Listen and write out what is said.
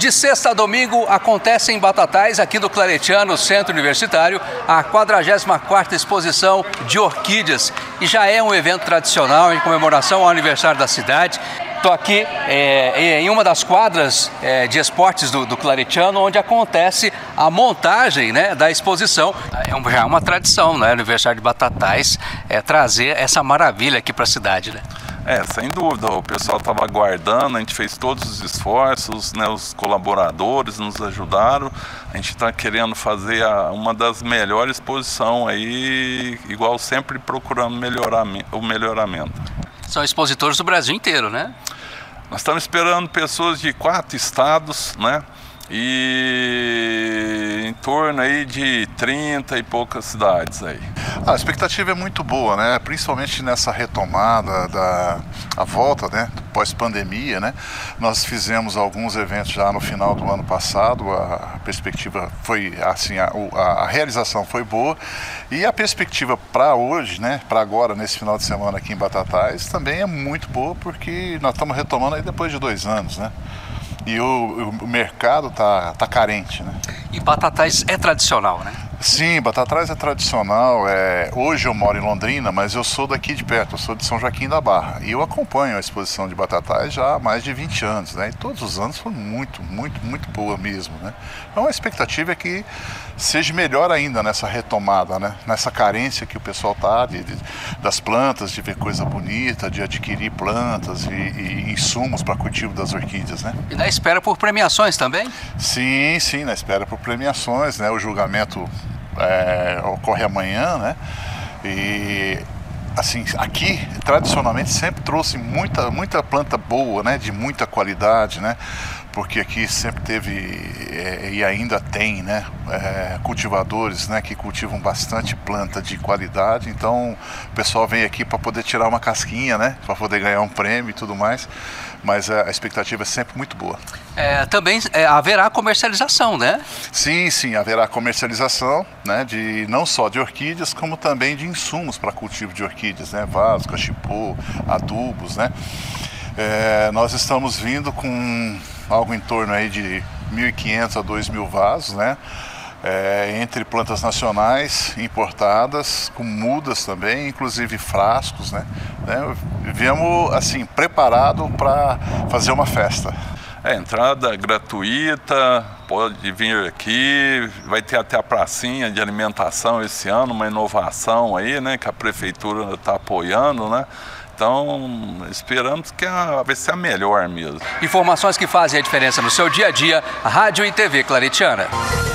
De sexta a domingo acontece em Batatais, aqui do Claretiano, Centro Universitário, a 44ª exposição de orquídeas. E já é um evento tradicional em comemoração ao aniversário da cidade. Estou aqui em uma das quadras de esportes do Claretiano, onde acontece a montagem, né, da exposição. Já é uma tradição, né, aniversário de Batatais, trazer essa maravilha aqui para a cidade, né? Sem dúvida, o pessoal estava aguardando, a gente fez todos os esforços, né, os colaboradores nos ajudaram, a gente está querendo fazer uma das melhores exposições aí, igual sempre procurando o melhoramento. São expositores do Brasil inteiro, né? Nós estamos esperando pessoas de 4 estados, né? E em torno aí de 30 e poucas cidades aí. A expectativa é muito boa, né? Principalmente nessa retomada a volta, né? Pós-pandemia, né? Nós fizemos alguns eventos já no final do ano passado, a perspectiva foi assim, a realização foi boa e a perspectiva para hoje, né? Para agora, nesse final de semana aqui em Batatais, também é muito boa porque nós estamos retomando aí depois de 2 anos, né? E o mercado tá carente, né? E Batatais é tradicional, né? Sim, Batatais é tradicional. Hoje eu moro em Londrina, mas eu sou daqui de perto, eu sou de São Joaquim da Barra. E eu acompanho a exposição de Batatais já há mais de 20 anos, né? E todos os anos foi muito boa mesmo, né? Então a expectativa é que seja melhor ainda nessa retomada, né? Nessa carência que o pessoal tá das plantas, de ver coisa bonita, de adquirir plantas e insumos para cultivo das orquídeas, né? E na espera por premiações também? Sim, na espera por premiações, né? O julgamento ocorre amanhã, né? E assim, aqui tradicionalmente sempre trouxe muita planta boa, né? De muita qualidade, né? Porque aqui sempre teve e ainda tem, né, cultivadores, né, que cultivam bastante planta de qualidade. Então o pessoal vem aqui para poder tirar uma casquinha, né, para poder ganhar um prêmio e tudo mais. Mas a expectativa é sempre muito boa. Também haverá comercialização, né? Sim, haverá comercialização, né, não só de orquídeas, como também de insumos para cultivo de orquídeas, né, vasos, cachepô, adubos, né. Nós estamos vindo com algo em torno aí de 1.500 a 2.000 vasos, né? Entre plantas nacionais, importadas, com mudas também, inclusive frascos, né? Viemos assim, preparado para fazer uma festa. Entrada gratuita, pode vir aqui, vai ter até a pracinha de alimentação esse ano, uma inovação aí, né? Que a prefeitura está apoiando, né? Então, esperamos que vai ser a melhor mesmo. Informações que fazem a diferença no seu dia a dia, Rádio e TV Claretiana.